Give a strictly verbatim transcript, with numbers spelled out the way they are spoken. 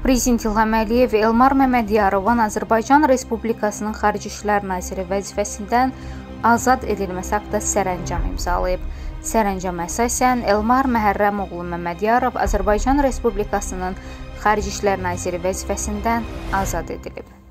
Prezident İlham Əliyev Elmar Məmmədyarovun Azərbaycan Respublikasının Xarici İşlər Naziri vəzifəsindən azad edilməsi haqqında sərəncam imzalayıb. Sərəncama əsasən Elmar Məhərrəmoğlu Məmmədyarov Azərbaycan Respublikasının Xarici İşlər Naziri vəzifəsindən azad edilib.